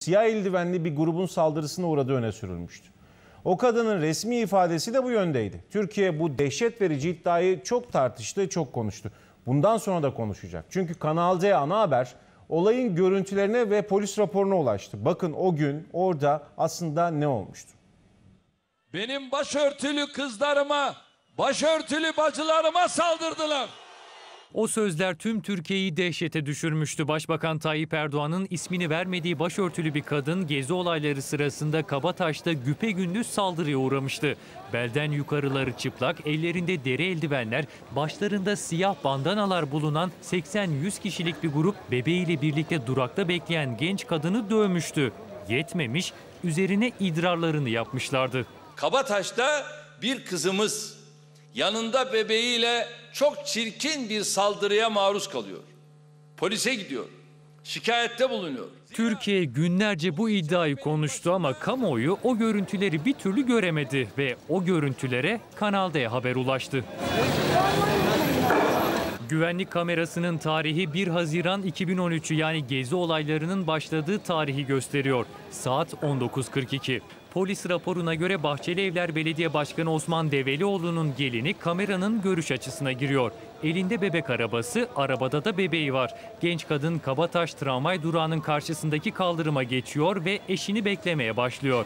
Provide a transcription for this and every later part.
Siyah eldivenli bir grubun saldırısına uğradığı öne sürülmüştü. O kadının resmi ifadesi de bu yöndeydi. Türkiye bu dehşet verici iddiayı çok tartıştı, çok konuştu. Bundan sonra da konuşacak. Çünkü Kanal D ana haber olayın görüntülerine ve polis raporuna ulaştı. Bakın o gün orada aslında ne olmuştu? Benim başörtülü kızlarıma, başörtülü bacılarıma saldırdılar. O sözler tüm Türkiye'yi dehşete düşürmüştü. Başbakan Tayyip Erdoğan'ın ismini vermediği başörtülü bir kadın gezi olayları sırasında Kabataş'ta güpegündüz saldırıya uğramıştı. Belden yukarıları çıplak, ellerinde deri eldivenler, başlarında siyah bandanalar bulunan 80-100 kişilik bir grup bebeğiyle birlikte durakta bekleyen genç kadını dövmüştü. Yetmemiş, üzerine idrarlarını yapmışlardı. Kabataş'ta bir kızımız yanında bebeğiyle çok çirkin bir saldırıya maruz kalıyor. Polise gidiyor. Şikayette bulunuyor. Türkiye günlerce bu iddiayı konuştu ama kamuoyu o görüntüleri bir türlü göremedi ve o görüntülere Kanal D haber ulaştı. Güvenlik kamerasının tarihi 1 Haziran 2013'ü yani gezi olaylarının başladığı tarihi gösteriyor. Saat 19.42. Polis raporuna göre Bahçelievler Belediye Başkanı Osman Develioğlu'nun gelini kameranın görüş açısına giriyor. Elinde bebek arabası, arabada da bebeği var. Genç kadın Kabataş tramvay durağının karşısındaki kaldırıma geçiyor ve eşini beklemeye başlıyor.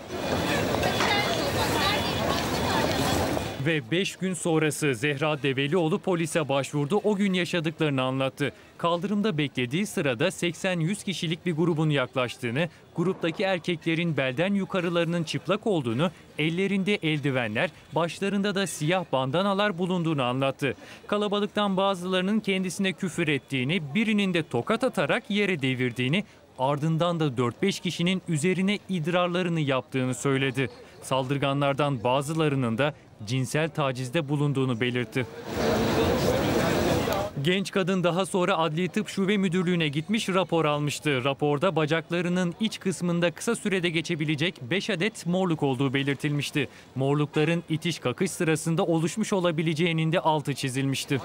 Ve 5 gün sonrası Zehra Develioğlu polise başvurdu. O gün yaşadıklarını anlattı. Kaldırımda beklediği sırada 80-100 kişilik bir grubun yaklaştığını, gruptaki erkeklerin belden yukarılarının çıplak olduğunu, ellerinde eldivenler, başlarında da siyah bandanalar bulunduğunu anlattı. Kalabalıktan bazılarının kendisine küfür ettiğini, birinin de tokat atarak yere devirdiğini, ardından da 4-5 kişinin üzerine idrarlarını yaptığını söyledi. Saldırganlardan bazılarının da cinsel tacizde bulunduğunu belirtti. Genç kadın daha sonra Adli Tıp Şube Müdürlüğü'ne gitmiş, rapor almıştı. Raporda bacaklarının iç kısmında kısa sürede geçebilecek 5 adet morluk olduğu belirtilmişti. Morlukların itiş kakış sırasında oluşmuş olabileceğinin de altı çizilmişti.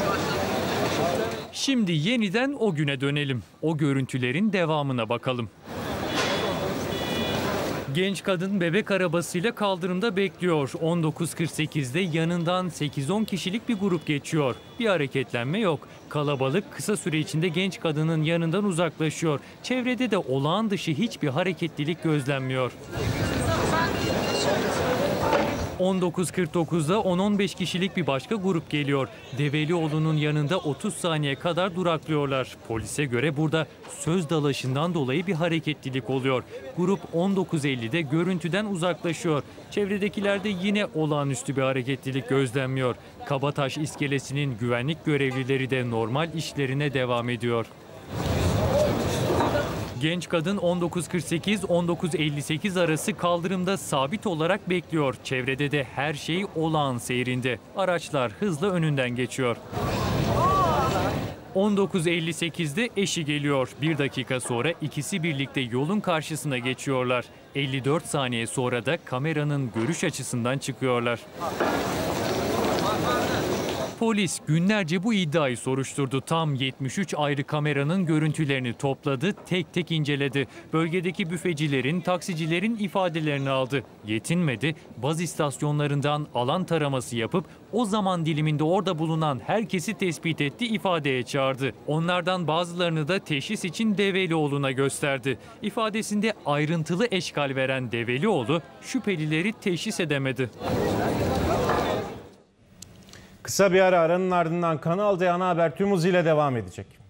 Şimdi yeniden o güne dönelim. O görüntülerin devamına bakalım. Genç kadın bebek arabasıyla kaldırımda bekliyor. 19.48'de yanından 8-10 kişilik bir grup geçiyor. Bir hareketlenme yok. Kalabalık kısa süre içinde genç kadının yanından uzaklaşıyor. Çevrede de olağan dışı hiçbir hareketlilik gözlenmiyor. 19.49'da 10-15 kişilik bir başka grup geliyor. Develioğlu'nun yanında 30 saniye kadar duraklıyorlar. Polise göre burada söz dalaşından dolayı bir hareketlilik oluyor. Grup 19.50'de görüntüden uzaklaşıyor. Çevredekilerde yine olağanüstü bir hareketlilik gözlenmiyor. Kabataş iskelesinin güvenlik görevlileri de normal işlerine devam ediyor. Genç kadın 19.48-19.58 arası kaldırımda sabit olarak bekliyor. Çevrede de her şey olağan seyrinde. Araçlar hızla önünden geçiyor. 19.58'de eşi geliyor. 1 dakika sonra ikisi birlikte yolun karşısına geçiyorlar. 54 saniye sonra da kameranın görüş açısından çıkıyorlar. Polis günlerce bu iddiayı soruşturdu. Tam 73 ayrı kameranın görüntülerini topladı, tek tek inceledi. Bölgedeki büfecilerin, taksicilerin ifadelerini aldı. Yetinmedi, baz istasyonlarından alan taraması yapıp o zaman diliminde orada bulunan herkesi tespit etti, ifadeye çağırdı. Onlardan bazılarını da teşhis için Develioğlu'na gösterdi. İfadesinde ayrıntılı eşkal veren Develioğlu şüphelileri teşhis edemedi. Kısa bir aranın ardından Kanal D ana haber tüm hızıyla devam edecek.